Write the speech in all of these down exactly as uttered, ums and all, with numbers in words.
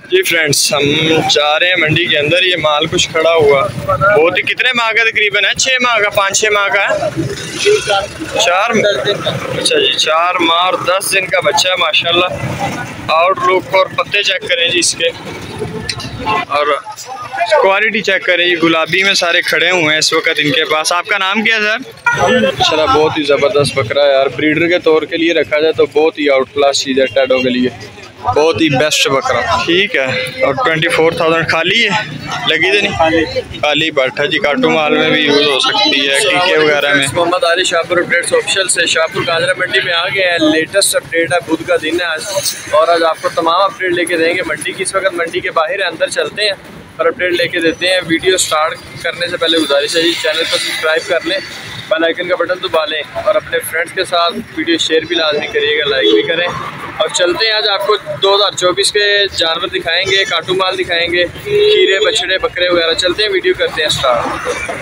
जी friends, हम जा रहे हैं मंडी के अंदर। ये माल कुछ खड़ा हुआ बहुत ही, कितने माह का तकरीबन है? छः माह का, पाँच छः माह का है, चार। अच्छा जी, चार माह और दस दिन का बच्चा है माशाल्लाह। आउटलुक और पत्ते चेक करें जी इसके, और क्वालिटी चेक करें। ये गुलाबी में सारे खड़े हुए हैं इस वक्त इनके पास। आपका नाम क्या है सर? चला, बहुत ही ज़बरदस्त बकरा है यार। ब्रीडर के तौर के लिए रखा जाए तो बहुत ही आउट क्लास चीज़ है टैडो के लिए, बहुत ही बेस्ट बकरा। ठीक है, और ट्वेंटी फोर थाउजेंड खाली है, लगी तो नहीं? खाली बैठा जी। काटू माल में भी यूज़ हो सकती है, टीके वगैरह में। मोहम्मद आली शाहपुर अपडेट्स ऑफिशियल से शाहपुर काजरा मंडी में आ गए हैं। लेटेस्ट अपडेट है, बुध का दिन है आज, और आज आपको तमाम अपडेट लेके देंगे मंडी की। इस वक्त मंडी के बाहर है, अंदर चलते हैं और अपडेट लेके देते हैं। वीडियो स्टार्ट करने से पहले गुजारिश है जी, चैनल को सब्सक्राइब कर लें, बेल आइकन का बटन दबा लें, और अपने फ्रेंड्स के साथ वीडियो शेयर भी लाजमी करिएगा, लाइक भी करें। और चलते हैं, आज आपको दो हज़ार चौबीस के जानवर दिखाएंगे, काटू माल दिखाएंगे, खीरे, बछड़े, बकरे वगैरह। चलते हैं, वीडियो करते हैं स्टार्ट।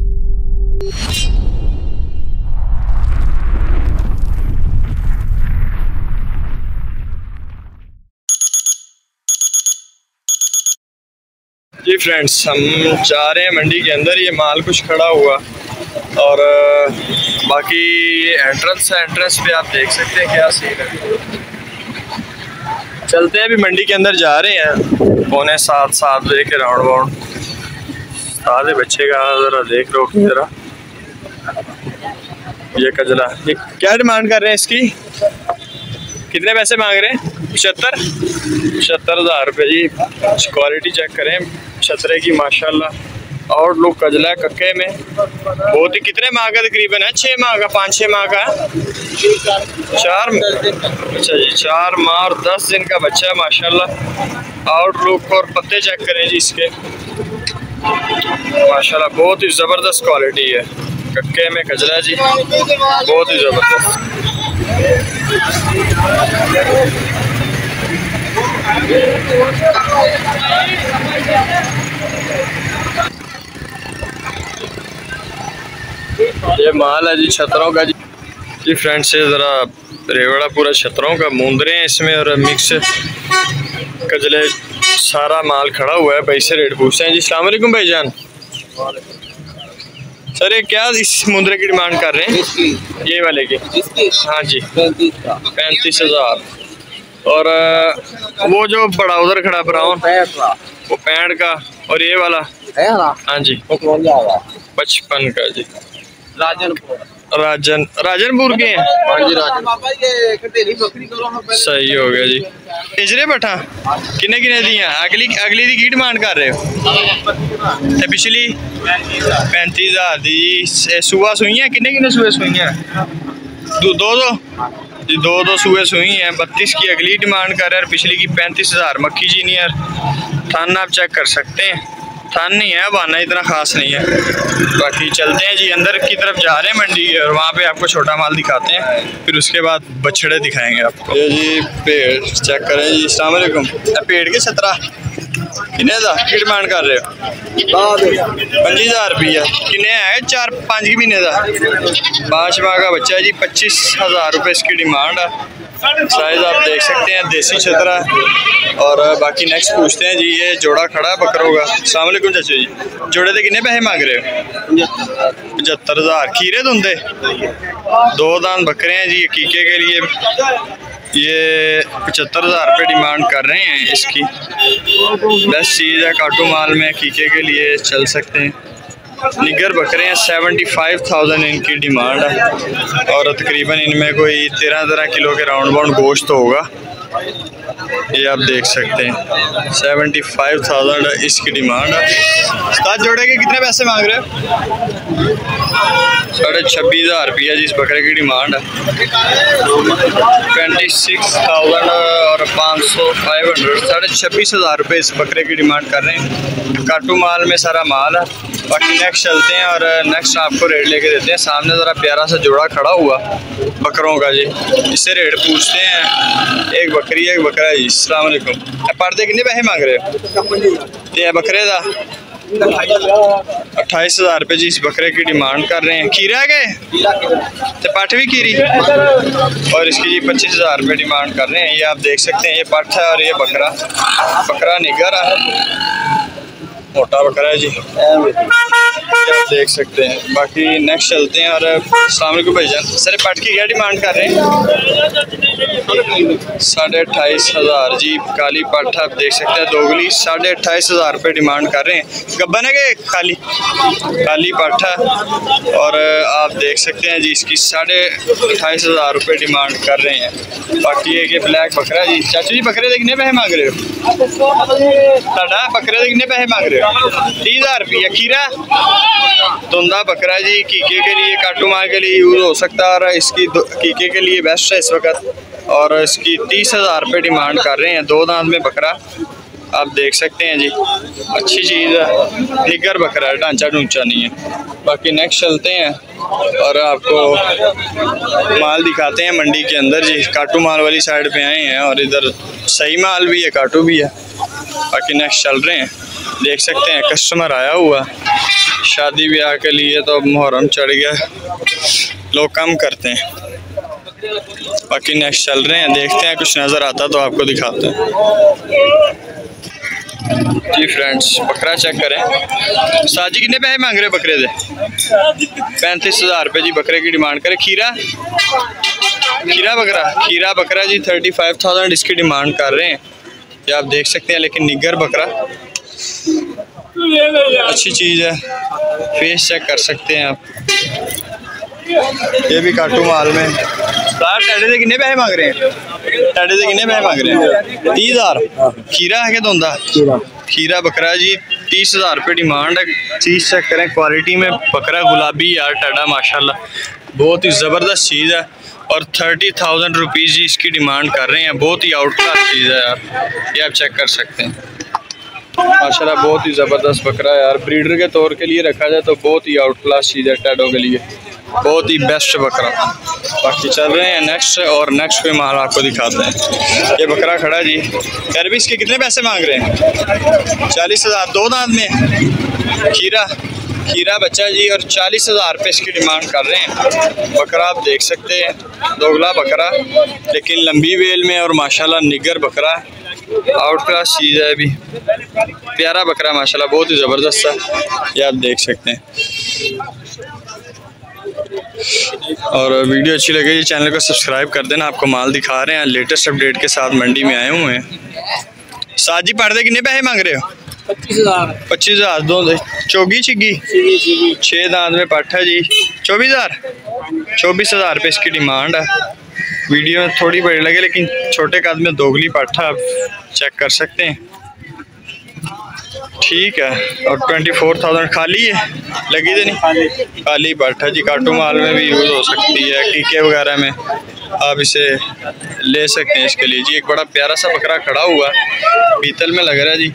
जी फ्रेंड्स, हम जा रहे हैं मंडी के अंदर। ये माल कुछ खड़ा हुआ, और बाकी ये एंट्रेंस है, एंट्रेंस पे आप देख सकते हैं क्या सीन है। चलते हैं, अभी मंडी के अंदर जा रहे हैं। पौने सात सात बजे के राउंड वाउंड। सारे बच्चे का ज़रा देख लो जरा। ये कजला, ये क्या डिमांड कर रहे हैं इसकी? कितने पैसे मांग रहे हैं? पचहत्तर पचहत्तर हज़ार रुपये जी। क्वालिटी चेक करें छतरे की माशाल्लाह। आउटलुक कजला है, कक्के में बहुत ही। कितने माह का तकरीबन है? छः माह का, पाँच छः माह का है, चार। अच्छा जी, चार माह और दस दिन का बच्चा है माशाल्लाह। आउटलुक और पत्ते चेक करें जी इसके, माशाल्लाह बहुत ही ज़बरदस्त क्वालिटी है। कक्के में कजला जी, बहुत ही ज़बरदस्त। ये माल है जी छतरों का जी। जी फ्रेंड्स, से ज़रा रेवड़ा पूरा छतरों का, मुंदरे हैं इसमें और मिक्स कजले, सारा माल खड़ा हुआ है। भाई से रेट पूछते हैं जी। अस्सलाम वालेकुम भाईजान। सर, ये क्या इस मुंदरे की डिमांड कर रहे हैं? ये वाले की? हाँ जी, पैंतीस हज़ार। और वो जो बड़ा उधर खड़ा ब्राउन, वो पैंठ का, और ये वाला? हाँ जी, पचपन का जी। राजनपुर राजन राजनपुर के हैं? हाँ जी, सही हो गया जी। पिछले बठा किन्ने किन्ने दी हैं? अगली अगली दी की डिमांड कर रहे हो? पिछली पैंतीस हज़ार दी। सुबह सुई हैं? किन्ने किन्ने सुबह सुई हैं? दो दो दो जी, दो दो सुबह सुई हैं। बत्तीस की अगली डिमांड कर रहे हैं, और पिछली की पैंतीस हज़ार। मक्खी जीनियर थाना आप चेक कर सकते हैं, थान नहीं है, बहाना इतना खास नहीं है। बाकी चलते हैं जी, अंदर की तरफ जा रहे हैं मंडी, और वहाँ पे आपको छोटा माल दिखाते हैं, फिर उसके बाद बछड़े दिखाएंगे आपको। ये जी पेड़ चेक करें जी। अस्सलाम वालेकुम। पेड़ के सत्रह किन्ने का की डिमांड कर रहे हो? पच्चीस हज़ार रुपया। किन्ने है? चार पाँच के महीने का, पाँच माह का बच्चा जी। पच्चीस हज़ार रुपये इसकी डिमांड है। साइज आप देख सकते हैं, देसी छतरा। और बाकी नेक्स्ट पूछते हैं जी। ये जोड़ा खड़ा है बकरों का। अस्सलाम वालेकुम चाचा जी, जोड़े के कितने पैसे मांग रहे हो? पचहत्तर हज़ार। खीरे धुंधे दो दान बकरे हैं जी, कीके के लिए। ये पचहत्तर हज़ार रुपये डिमांड कर रहे हैं इसकी। बेस्ट चीज़ है काटू माल में, कीके के लिए चल सकते हैं। निगर बकरे हैं, सेवेंटी फाइव थाउजेंड इनकी डिमांड है, और तकरीबन इनमें कोई तेरह तेरह किलो के राउंड बाउंड गोश्त होगा। ये आप देख सकते हैं, सेवेंटी फाइव थाउजेंड इसकी डिमांड है। सात जोड़े के कितने पैसे मांग रहे हैं? साढ़े छब्बीस हज़ार रुपया जी इस बकरे की डिमांड है। ट्वेंटी सिक्स थाउजेंड और पाँच सौ फाइव हंड्रेड, साढ़े छब्बीस हज़ार रुपये इस बकरे की डिमांड कर रहे हैं। काटू माल में सारा माल है। बाकी नेक्स्ट चलते हैं, और नेक्स्ट आपको रेट लेके देते हैं। सामने ज़रा प्यारा सा जोड़ा खड़ा हुआ बकरों का जी, इससे रेट पूछते हैं। एक बकरी है, एक बकरा है जी। अस्सलाम वालेकुम। पर्दे कितने पैसे मांग रहे हो? ये बकरे का अट्ठाईस हज़ार रुपये जी इस बकरे की डिमांड कर रहे हैं। खीरा है तो पठ भी खीरी और इसकी जी पच्चीस हज़ार रुपये डिमांड कर रहे हैं। ये आप देख सकते हैं, ये पठ है और ये बकरा बकरा निगर है, मोटा बकरा है जी, आप देख सकते हैं। बाकी नेक्स्ट चलते हैं। और अस्सलाम वालेकुम भाईजान, सर पट की क्या डिमांड कर रहे हैं? साढ़े अट्ठाईस हज़ार जी काली पट आप देख सकते हैं, दोगली साढ़े अट्ठाईस हज़ार रुपये डिमांड कर रहे हैं। गब्बन है कि खाली खाली पट है और आप देख सकते हैं जी इसकी साढ़े अट्ठाईस हज़ार रुपये डिमांड कर रहे हैं। बाकी एक ये ब्लैक बकरा जी। चाचू जी बकरे के कितने पैसे मांग रहे हो? साढ़ा बकरे के कितने पैसे मांग रहे हो? तीस हज़ार रुपया। खीरा धुंधा बकरा जी, कीके के लिए काटू मार के लिए यूज़ हो सकता है और इसकी कीके के लिए बेस्ट है इस वक्त। और इसकी तीस हज़ार रुपये डिमांड कर रहे हैं। दो दांत में बकरा आप देख सकते हैं जी, अच्छी चीज़ है, निगर बकरा है, ढांचा ढूंचा नहीं है। बाकी नेक्स्ट चलते हैं और आपको माल दिखाते हैं मंडी के अंदर जी। काटू माल वाली साइड पे आए हैं और इधर सही माल भी है, काटू भी है। बाकी नेक्स्ट चल रहे हैं, देख सकते हैं कस्टमर आया हुआ शादी ब्याह के लिए, तो मुहर्रम चढ़ गया, लोग कम करते हैं। बाकी नेक्स्ट चल रहे हैं, देखते हैं कुछ नज़र आता तो आपको दिखाते हैं जी। फ्रेंड्स बकरा चेक करें। साजी कितने पैसे मांग रहे हो बकरे दे? पैंतीस हज़ार रुपये जी बकरे की डिमांड करें। खीरा खीरा बकरा खीरा बकरा जी थर्टी फाइव थाउजेंड इसकी डिमांड कर रहे हैं। ये आप देख सकते हैं, लेकिन निगर बकरा अच्छी चीज़ है, फेस चेक कर सकते हैं आप। ये भी काटू माल में। सार टाडे से कितने पैसे मांग रहे हैं? टाडे से कितने पैसे मांग रहे हैं? तीस हज़ार। खीरा है क्या धुंधा? खीरा बकरा जी तीस हज़ार रुपये डिमांड है। चीज़ चेक करें, क्वालिटी में बकरा गुलाबी यार टाडा माशाल्लाह बहुत ही ज़बरदस्त चीज़ है और थर्टी थाउजेंड रुपीज़ जी इसकी डिमांड कर रहे हैं। बहुत ही आउट क्लास चीज़ है यार, ये आप चेक कर सकते हैं माशाल्लाह, बहुत ही ज़बरदस्त बकरा है यार। ब्रीडर के तौर के लिए रखा जाए तो बहुत ही आउट क्लास चीज़ है, टैडो के लिए बहुत ही बेस्ट बकरा। बाकी चल रहे हैं नेक्स्ट और नेक्स्ट कोई माल आपको दिखाते हैं। ये बकरा खड़ा जी, सर्विस के कितने पैसे मांग रहे हैं? चालीस हज़ार। दो दांत में खीरा खीरा बच्चा जी और चालीस हज़ार रुपये इसकी डिमांड कर रहे हैं। बकरा आप देख सकते हैं, दोगला बकरा लेकिन लंबी वेल में और माशाल्लाह निगर बकरा, आउट क्लास चीज़ है। अभी प्यारा बकरा माशाल्लाह, बहुत ही ज़बरदस्त है, ये आप देख सकते हैं। और वीडियो अच्छी लगे चैनल को सब्सक्राइब कर देना। आपको माल दिखा रहे हैं लेटेस्ट अपडेट के साथ, मंडी में आए हुए हैं। साजी पढ़ते कितने पैसे मांग रहे हो? पच्चीस हज़ार। पच्चीस हज़ार दो चौगी चिग्गी छः दांत में पट्ठा जी, चौबीस हज़ार चौबीस हज़ार रुपये इसकी डिमांड है। वीडियो में थोड़ी बड़ी लगे लेकिन छोटे कद में दोगली पट्ठा आप चेक कर सकते हैं, ठीक है। और ट्वेंटी फोर थाउजेंड खाली है, लगी तो नहीं? खाली पट्ठा जी, काटू माल में भी यूज़ हो सकती है, टीके वगैरह में आप इसे ले सकते हैं इसके लिए जी। एक बड़ा प्यारा सा बकरा खड़ा हुआ पीतल में लग रहा है जी।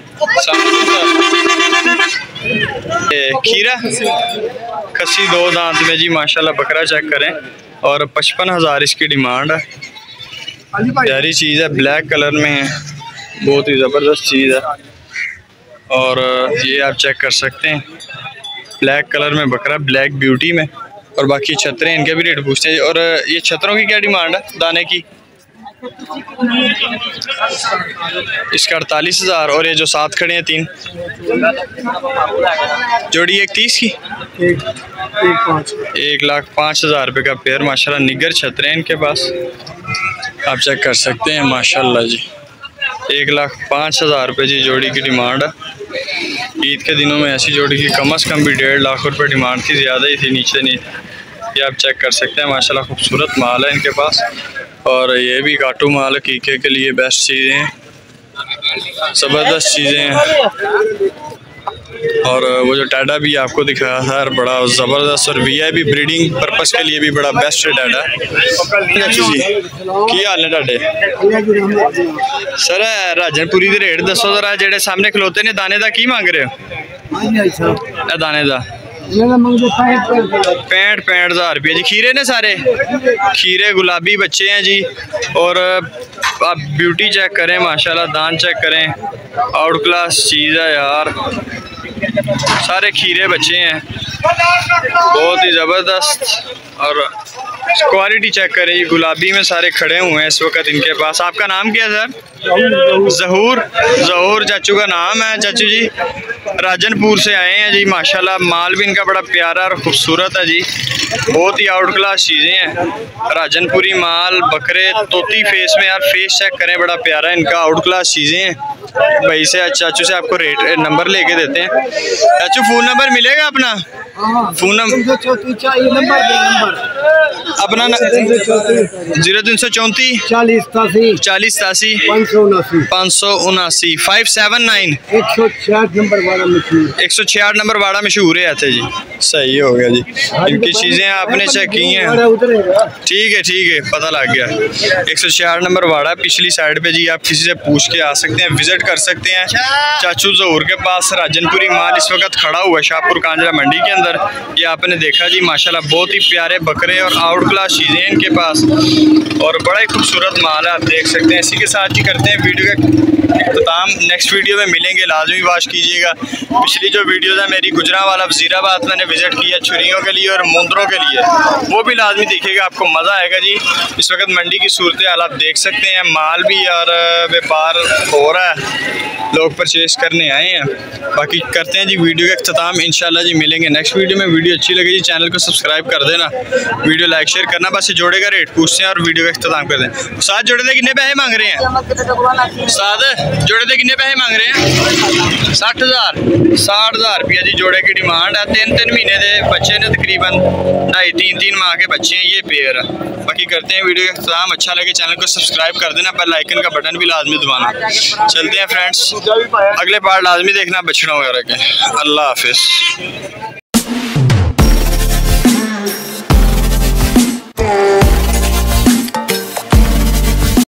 खीरा खसी दो दांत में जी माशाल्लाह बकरा चेक करें और पचपन हज़ार इसकी डिमांड है। प्यारी चीज़ है, ब्लैक कलर में है, बहुत ही ज़बरदस्त चीज़ है। और ये आप चेक कर सकते हैं, ब्लैक कलर में बकरा, ब्लैक ब्यूटी में। और बाकी छतरें इनके भी रेट पूछते हैं। और ये छतरों की क्या डिमांड है दाने की? इसका अड़तालीस हज़ार। और ये जो साथ खड़े हैं तीन जोड़ी, एक तीस की एक, एक, पाँच। एक लाख पाँच हज़ार रुपये का पेयर माशाल्लाह, निगर छतरे हैं इनके पास, आप चेक कर सकते हैं माशाल्लाह जी। एक लाख पाँच हज़ार रुपये जी जोड़ी की डिमांड है। ईद के दिनों में ऐसी जोड़ी की कम अज़ कम भी डेढ़ लाख रुपये डिमांड थी, ज़्यादा ही थी, नीचे नहीं। ये आप चेक कर सकते हैं माशाल्लाह, खूबसूरत माल है इनके पास। और ये भी काटू माल है, कीके के लिए बेस्ट चीज़ें हैं, ज़बरदस्त चीज़ें हैं। और वो जो टाडा भी आपको दिखाया था बड़ा ज़बरदस्त और V I P breeding purpose के लिए भी बड़ा बेस्ट है टाडा जी। की हाल है टाडे? सर राजनपुरी के रेट दसो जरा, जेडे सामने खलोते ने दाने का की मांग रहे हो? दाने का पैंठ पैंठ हज़ार रुपये जी। खीरे ने सारे खीरे गुलाबी बच्चे हैं जी। और आप ब्यूटी चेक करें माशाल्लाह, दान चेक करें, आउट क्लास चीज़ है यार, सारे खीरे बच्चे हैं, बहुत ही ज़बरदस्त। और क्वालिटी चेक करें, ये गुलाबी में सारे खड़े हुए हैं इस वक्त इनके पास। आपका नाम क्या है सर? ज़हूर। ज़हूर चाचू का नाम है। चाचू जी राजनपुर से आए हैं जी, माशाल्लाह माल भी इनका बड़ा प्यारा और ख़ूबसूरत है जी, बहुत ही आउट क्लास चीज़ें हैं। राजनपुरी माल, बकरे, तोती फेस में, यार फेस चेक करें, बड़ा प्यारा इनका, आउट क्लास चीज़ें हैं। भाई से चाचू से आपको रेट नंबर लेके देते हैं। चाचू फ़ोन नंबर मिलेगा अपना? फ़ोन नंबर अपना जीरो तीन सौ चौंतीस चालीस तासी चालीस तासी पाँच सौ उनासी पाँच सौ उनासी फाइव सेवन नाइन एक सौ छियाठ नंबर वाला मशहूर एक सौ छियाठ नंबर वाड़ा मशहूर है आते जी। सही हो गया जी, इनकी चीज़ें आपने चेक की हैं। ठीक है ठीक है, पता लग गया। एक सौ छियाठ नंबर वाड़ा पिछली साइड पे जी, आप किसी से पूछ के आ सकते हैं, विजिट कर सकते हैं चाचू ज़हूर के पास। राजनपुरी माल इस वक्त खड़ा हुआ है शाहपुर कांजरा मंडी के अंदर। ये आपने देखा जी, माशाल्लाह बहुत ही प्यारे बकरे और आउट क्लास चीज़ें हैं इनके पास, और बड़ा ही खूबसूरत माल है, आप देख सकते हैं। इसी के साथ ही करते हैं वीडियो का इख्तिताम। नेक्स्ट वीडियो में मिलेंगे, लाजमी वाच कीजिएगा। पिछली जो वीडियोज़ है मेरी गुजरावाला वज़ीराबाद मैंने विज़िट किया छुरियों के लिए और मुंदरों के लिए, वो भी लाजमी देखिएगा, आपको मज़ा आएगा जी। इस वक्त मंडी की सूरत हाल आप देख सकते हैं, माल भी और व्यापार हो रहा है, लोग परचेज करने आए हैं। बाकी करते हैं जी वीडियो का इख्तिताम, इंशाल्लाह जी मिलेंगे नेक्स्ट वीडियो में। वीडियो अच्छी लगी जी चैनल को सब्सक्राइब कर देना, वीडियो लाइक शेयर करना। बस ये जोड़े का रेट पूछते हैं और वीडियो का इख्तिताम कर दें। साथ जोड़े थे कितने पैसे मांग रहे हैं? साथ जोड़े थे कितने पैसे मांग रहे हैं? साठ हज़ार साठ हज़ार रुपया जी जोड़े की डिमांड है। तीन तीन महीने के बच्चे ने, तकरीबन ढाई तीन तीन माह के बच्चे हैं ये पेयर। बाकी करते हैं वीडियो का इख्तिताम। अच्छा लगे चैनल को सब्सक्राइब कर देना, बेल आइकन का बटन भी लाजमी दबाना। चलते हैं फ्रेंड्स, अगले पार्ट लाजमी देखना बछड़ों वगैरह के। अल्लाह हाफिज़।